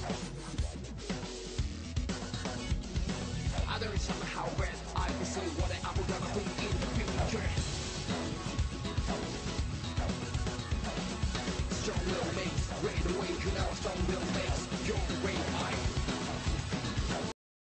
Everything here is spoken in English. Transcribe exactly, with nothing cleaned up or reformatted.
I don't somehow when I can see what I'm gonna be in the future.